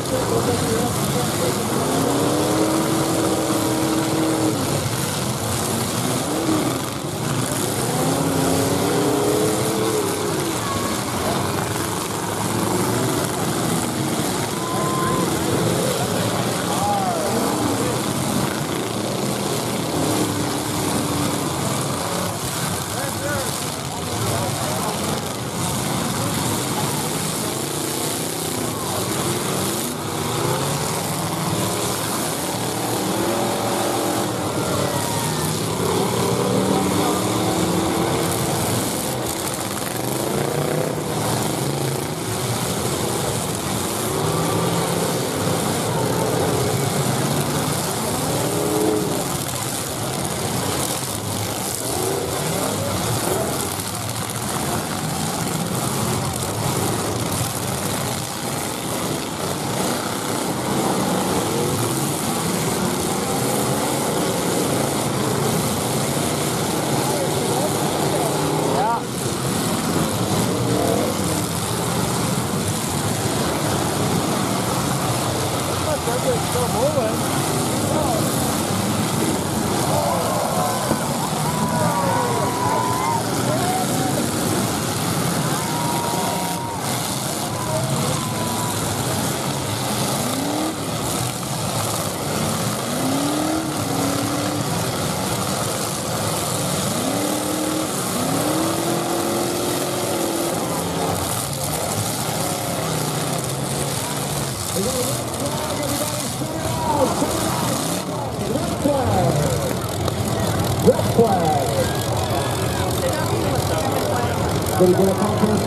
Did he get a conference?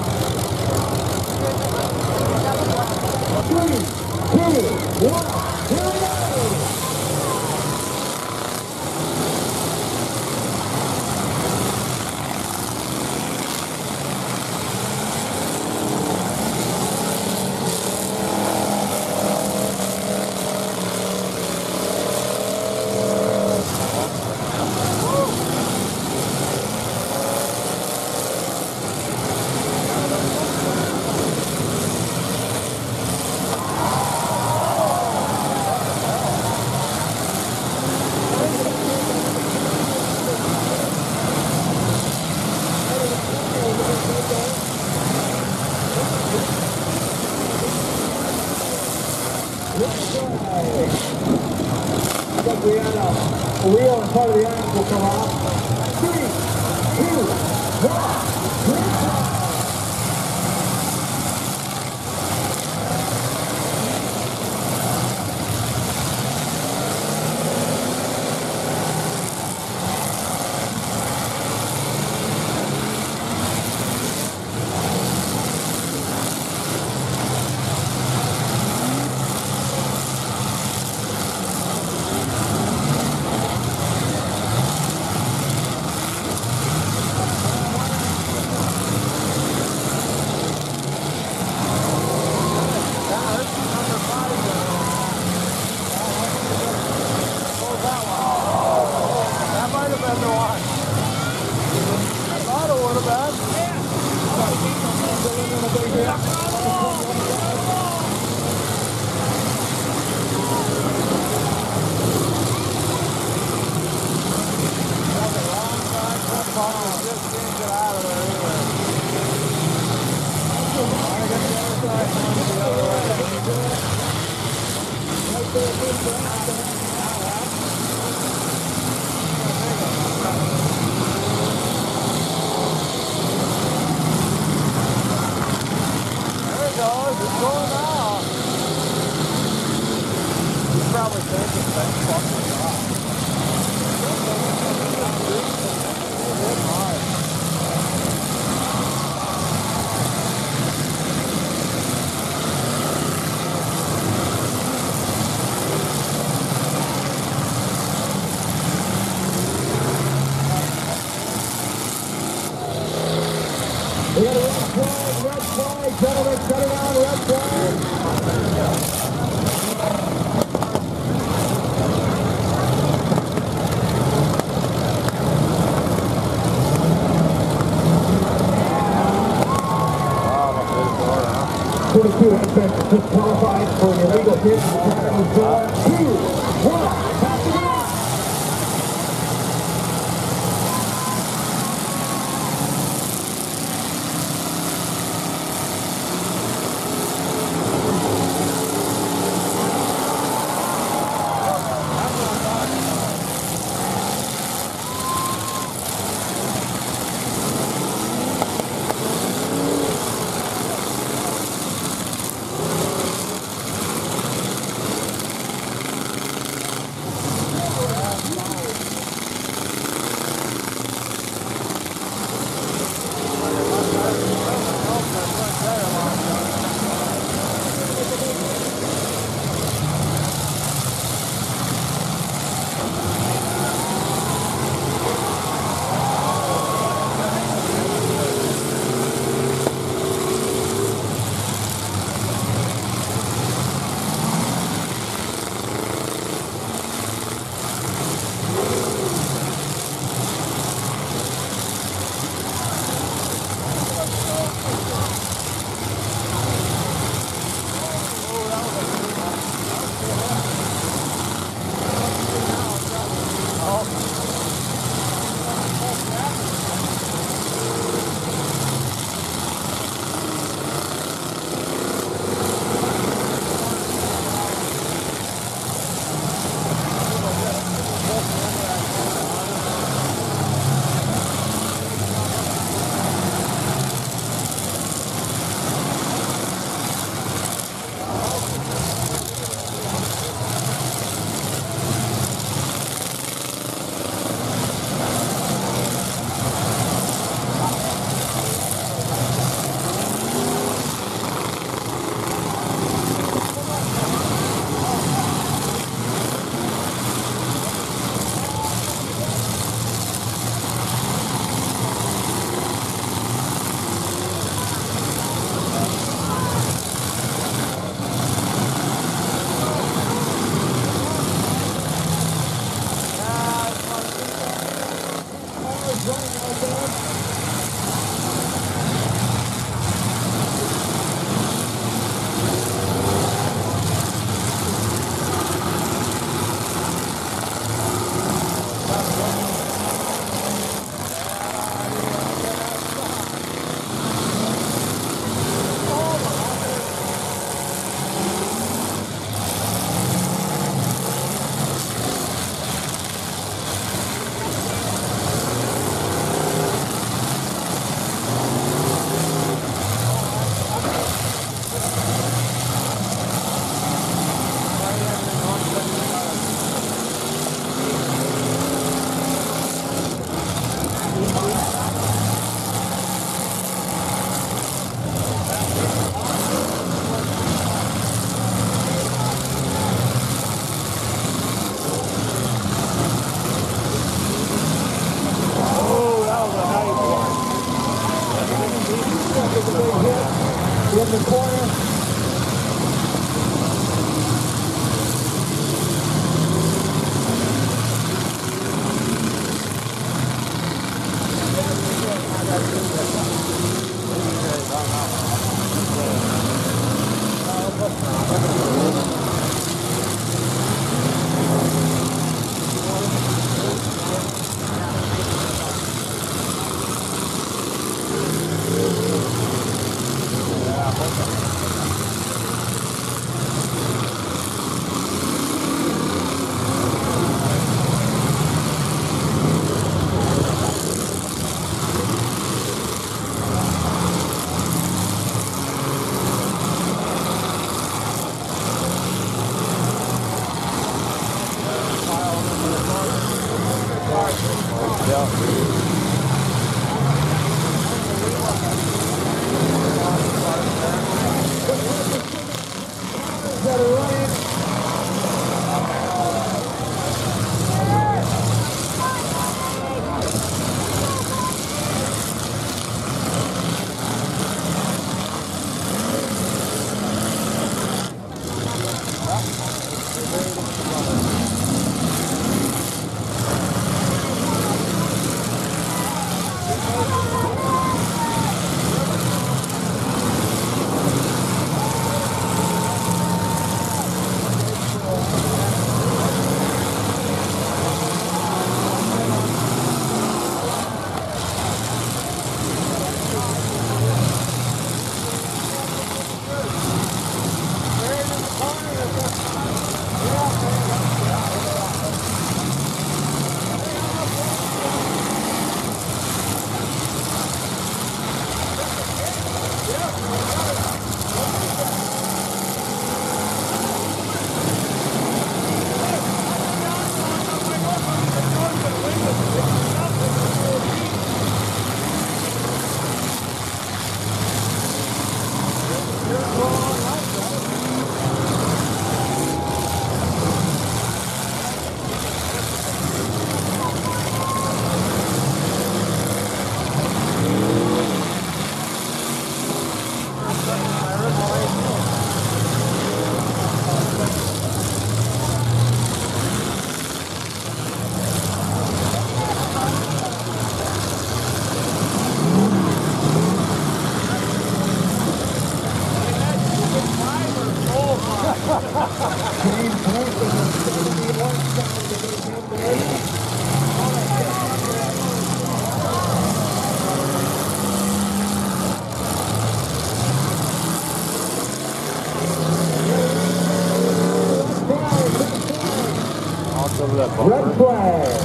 3, 2, 1, here we go! The wheel and part of the arms will come off. 3, 2, 1, We got a red flag, gentlemen, cut it on, red flag. Wow, my favorite door, huh? 22 has been disqualified for an illegal hit. 3, 2, 1, pass it on. In the corner. Yeah. Red flag.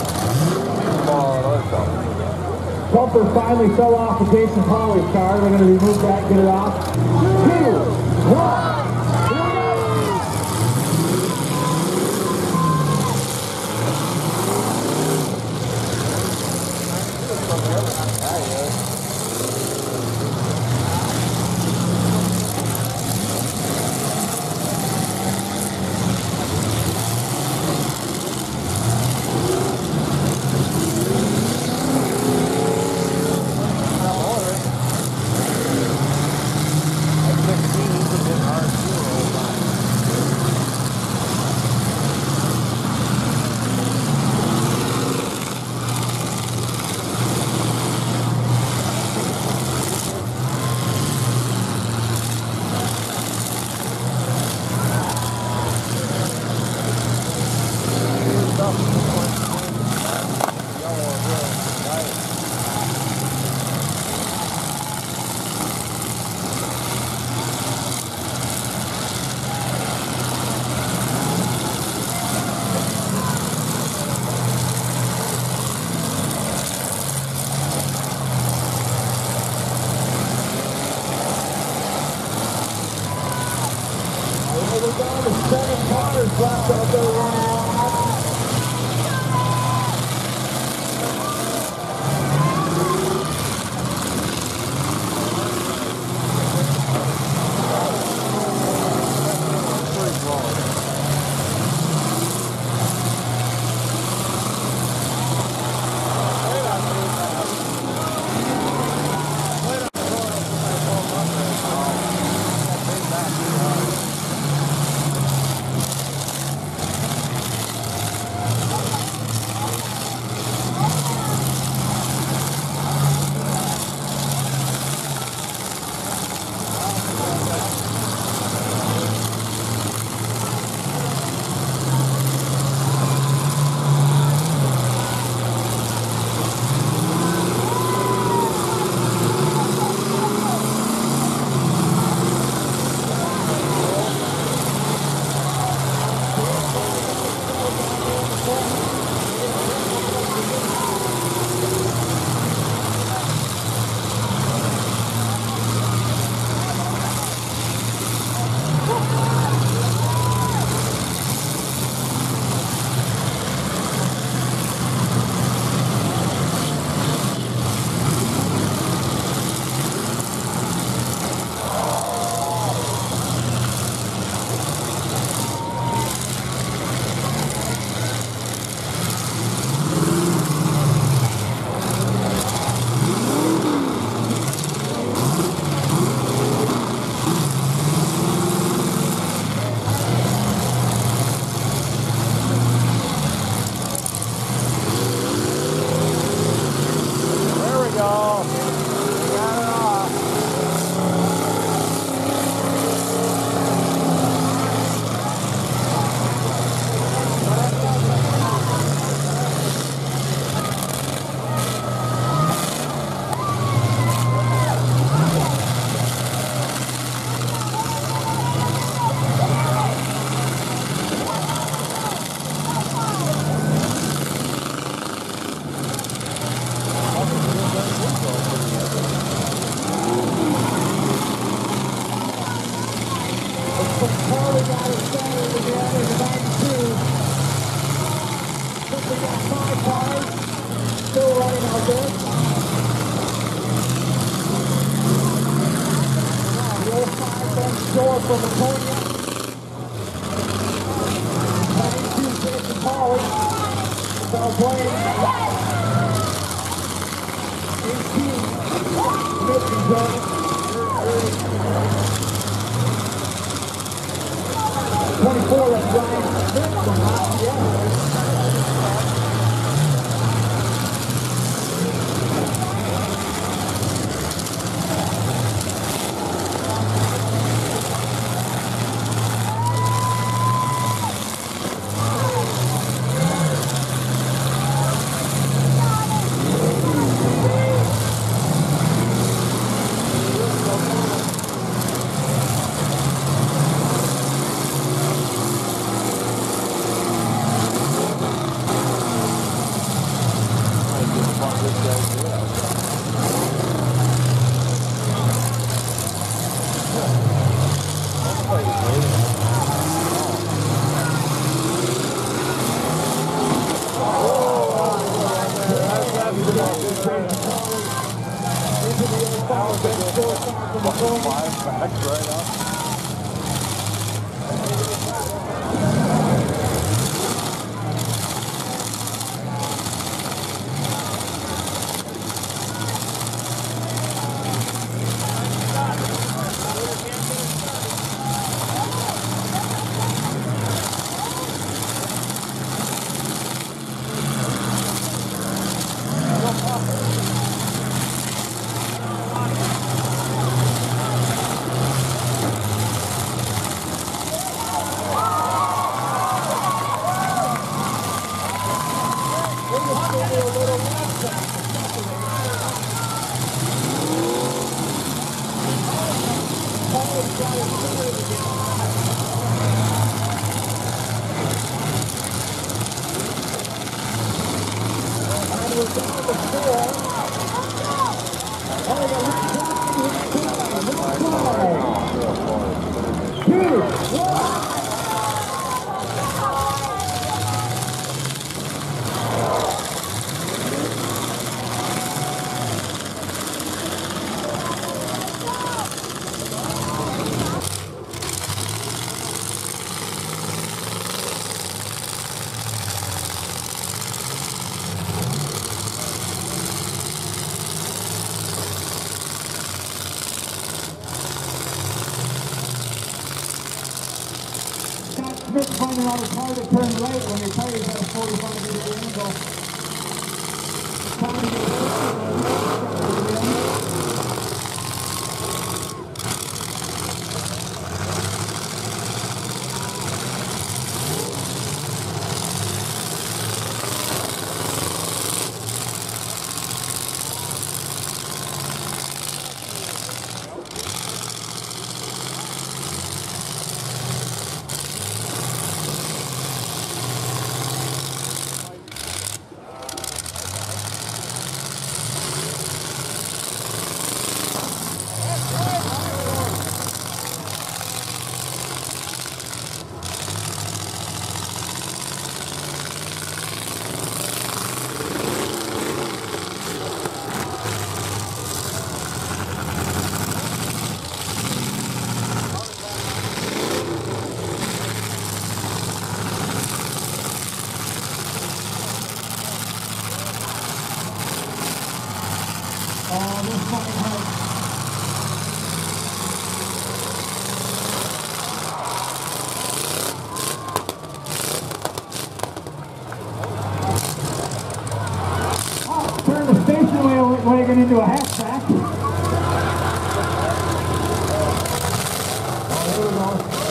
Bumper finally fell off of Jason Hawley's car. They're going to remove that, get it off. 2, 1. We're down to 7 cars left out there running around. Shore from Laconia. 22 Jason Polly. South Plains. 18 Mission Zone. 24, that's Ryan Smith from Lafayette. Smith finding out it's hard to turn right when your tires at a 45-degree angle. It's time to get turn the station wagon into a hatchback. Oh, there we go.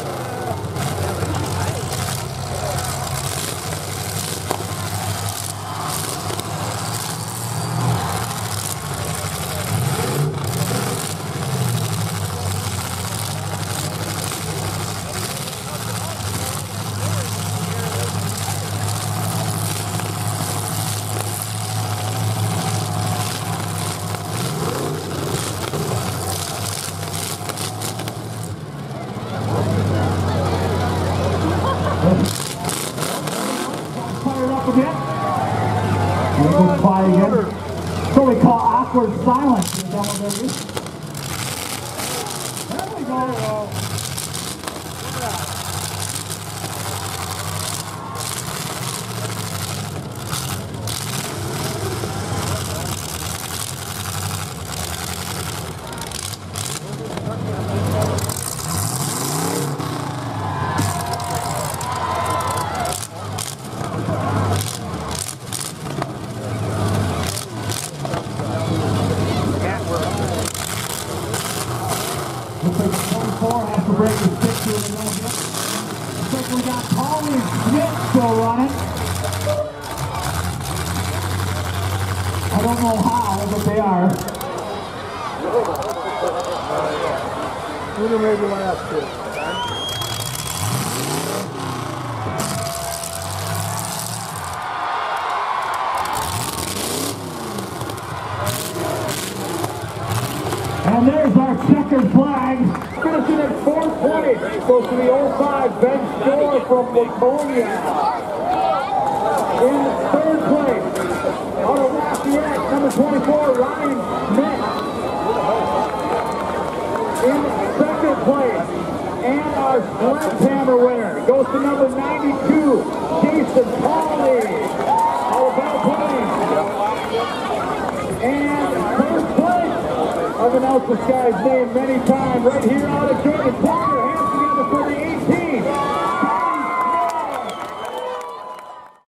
So we call awkward silence in Demolition. There we go. break the stick to it a little bit. Looks like we got Paulie and Smith still running. I don't know how, but they are. Who do maybe one up to? And there's our checkered flag. Finishing at 4th place goes to the 05 Ben Shore from Laconia. In 3rd place, out of Lafayette, number 24, Ryan Smith. In 2nd place, and our sledgehammer winner goes to number 92, Jason Paulie, Alabama Plains. And 1st place, I've announced this guy's name many times, right here out of Jordan Parker, hands together for the 18.